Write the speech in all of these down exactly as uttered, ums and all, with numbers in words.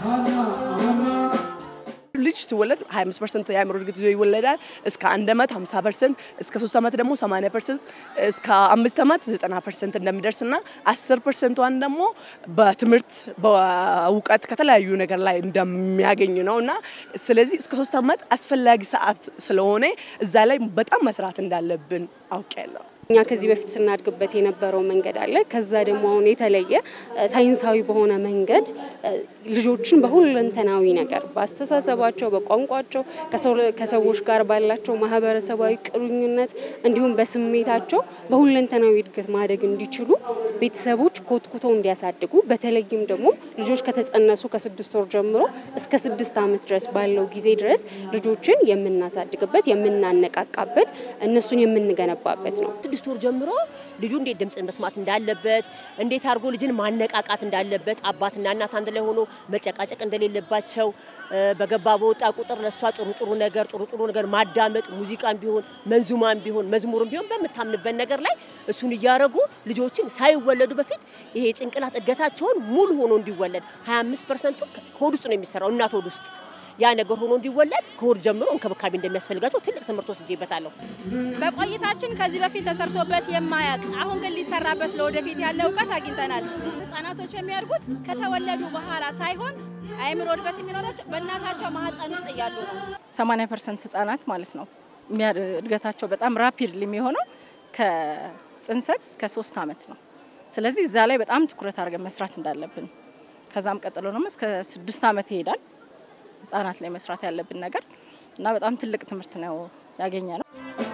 ልጅ ሲወለድ ሃያ አምስት ፐርሰንት የአእምሮ እድገት ይዞ ይወለዳል እስከ አንድ አመት ሃምሳ ፐርሰንት እስከ ሶስት አመት ደግሞ ሰማንያ ፐርሰንት እስከ አምስት አመት ዘጠና ፐርሰንት እንደሚደርስና አስር ፐርሰንት ዋን ደግሞ በትምህርት በእውቀት ከተለያዩ ነገር ላይ እንደሚያገኝ ነውና ስለዚህ እስከ ሶስት አመት አስፈላጊ ሰዓት ስለሆነ እዛ ላይ በጣም መስራት እንዳለብን አውቃለሁ እኛ ከዚህ በፊት ስናድግበት የነበረው መንገድ አለ ከዛ ደግሞ አሁን የተለየ ሳይንሳዊ በሆነ መንገድ ልጆችን በሁለንተናዊ ነገር ባስተሳሰባቸው በቋንቋቸው ከሰዎች ጋር ባላቸው ማህበረሰባዊ ቅርኙነት እንዲሁም በስሜታቸው በሁለንተናዊ እድገት ማደግ እንዲችሉ ቤተሰቦች ኮትኩተው እንዲያሳድጉ በተለይም ደግሞ ልጆች ከተጸነሱ ከስድስት ወር ጀምሮ እስከ ስድስት አመት ድረስ ባለው ጊዜ ድረስ ልጆችን የምናሳድግበት የምናነቃቃበት እነሱን የምንገነባበት ነው ስድስት ወር ጀምሮ ልጁ እንዴት ድምጽ መስማት እንዳለበት እንዴት አርጎ ልጅን ማነቃቃት እንዳለበት አባትና እናት አንድ ላይ ሆኖ መጨቃጨቅ እንደሌለባቸው በገባ በወጣ ቁጥር ለሷ ጥሩ ጥሩ ነገር ጥሩ ጥሩ ነገር ማዳመጥ ሙዚቃን ቢሆን መንዙማን ቢሆን መዝሙርም ቢሆን በመታምንበት ነገር ላይ እሱን ያያረጉ ልጆችን ሳይወለዱ በፊት ይሄ ጭንቅላት እድገታቸውን ሙሉ ሆኖ እንዲወለድ ሃያ አምስት ፐርሰንት ሆድ ውስጥ ነው የሚሰራው እናት ሆድ ውስጥ ያ ነገር ሆኖ እንዲወለድ ከወር ጀምሮ እንከብካቤ እንደሚያስፈልጋቸው ትልቅ ትምህርት ወስጄበታለሁ በቆይታችን ከዚህ በፊት ተሰርቶበት የማያቅ አሁን ግን ሊሰራበት ለወደፊት ያለው ዕውቀት አግኝተናል ህፃናቶች የሚያድጉት ከተወለዱ በኋላ ሳይሆን አእምሮ እድገት የሚኖራቸው በእናታቸው ማህፀን ውስጥ እያሉ ነው ሰማንያ ፐርሰንት ህፃናት ማለት ነው እድገታቸው በጣም ራፒድሊ የሚሆነው ከጽንሰት እስከ ሶስት አመት ነው ስለዚህ እዛ ላይ በጣም ትኩረት አድርገን መስራት እንዳለብን ከዛም ቀጥሎ ነው እስከ ስድስት አመት ይሄዳል ህፃናት ላይ መስራት ያለብን ነገር እና በጣም ትልቅ ትምህርት ነው ያገኘነው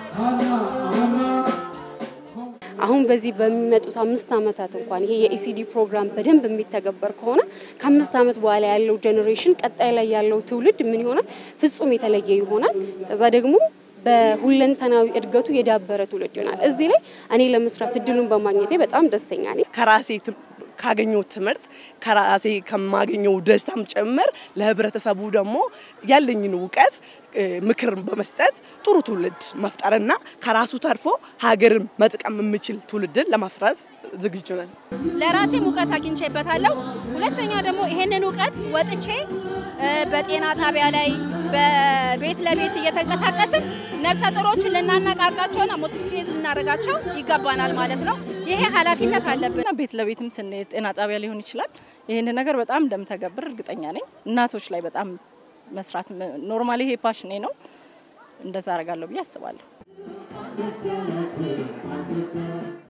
አሁን በዚህ በሚመጡት አምስት አመታት እንኳን ይሄ የኢሲዲ ፕሮግራም በደንብ የሚተገበር ከሆነ ከአምስት አመት በኋላ ያለው ጄነሬሽን ቀጣይ ላይ ያለው ትውልድ ምን ይሆናል ፍጹም የተለየ ይሆናል ከዛ ደግሞ በሁለንተናዊ እድገቱ የዳበረ ትውልድ ይሆናል እዚህ ላይ እኔ ለመስራት እድሉን በማግኘቴ በጣም ደስተኛ ነኝ ከራሴ ካገኘው ትምህርት ከራሴ ከማገኘው ደስታም ጨምር ለህብረተሰቡ ደግሞ ያለኝን ዕውቀት ምክር በመስጠት ጥሩ ትውልድ መፍጠርና ከራሱ ተርፎ ሀገርን መጥቀም የሚችል ትውልድን ለማፍራት ዝግጁ ነን ለራሴ ዕውቀት አግኝቼበታለሁ ሁለተኛ ደግሞ ይሄንን ዕውቀት ወጥቼ በጤና ጣቢያ ላይ በቤት ለቤት እየተንቀሳቀስን ነፍሰ ጡሮችን ልናነቃቃቸውና ሞቲቬት ልናረጋቸው ይገባናል ማለት ነው ይሄ ኃላፊነት አለብን ቤት ለቤትም ስንሄድ ጤና ጣቢያ ሊሆን ይችላል ይሄን ነገር በጣም እንደምተገብር እርግጠኛ ነኝ እናቶች ላይ በጣም መስራት ኖርማሊ ይሄ ፓሽኔ ነው እንደዛ አረጋለሁ ብዬ አስባለሁ